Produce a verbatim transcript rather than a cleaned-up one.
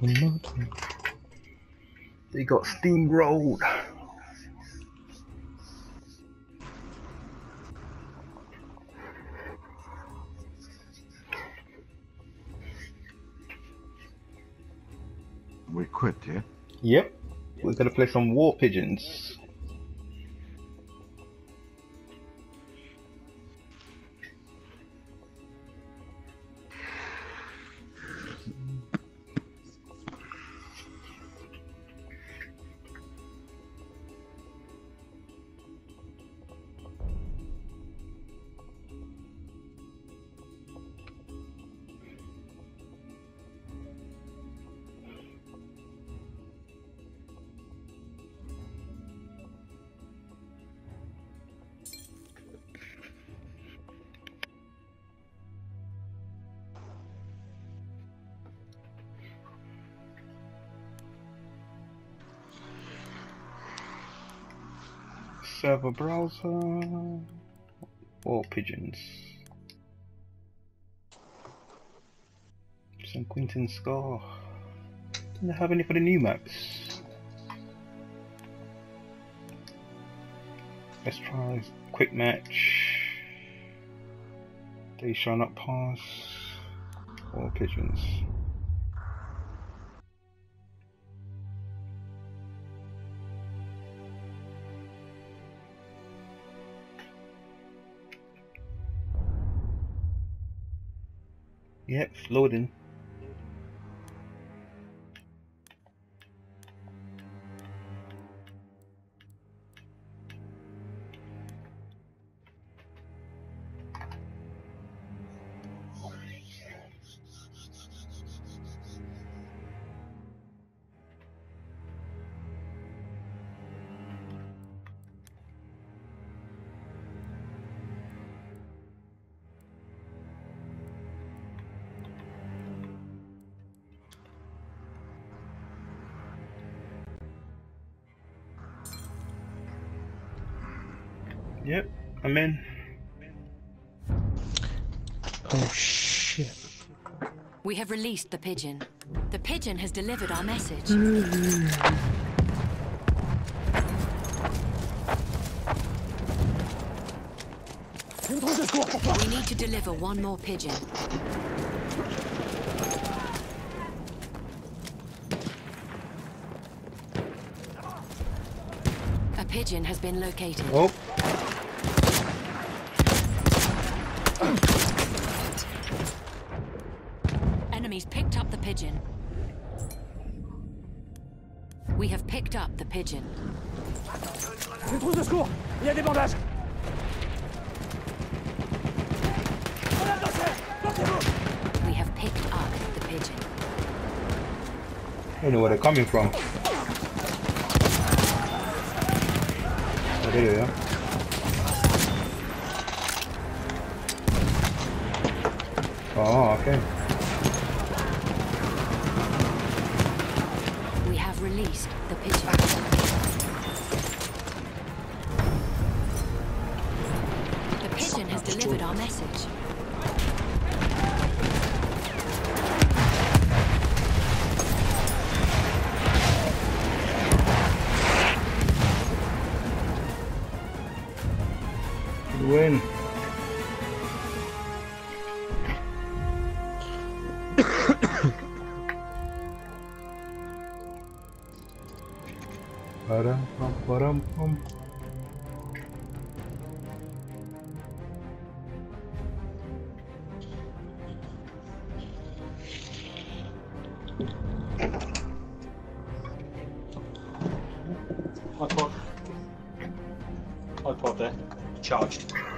They got steamrolled. We quit, yeah? Yep. We're gonna play some War Pigeons. Server browser. War Pigeons. Saint Quentin Scar. Do they have any for the new maps? Let's try quick match. They shall not pass. War Pigeons. Yep, it's loading. Yep, I'm in. Oh shit. We have released the pigeon. The pigeon has delivered our message. We need to deliver one more pigeon. A pigeon has been located. Oh. Enemies picked up the pigeon. We have picked up the pigeon. Une trousse de secours. Il y a des bandages. We have picked up the pigeon. I don't know where they're coming from. Oh, there you go. Oh, okay. We have released the pigeon. The pigeon has delivered our message. Win. Param pam param pam. iPod. iPod there. Charged.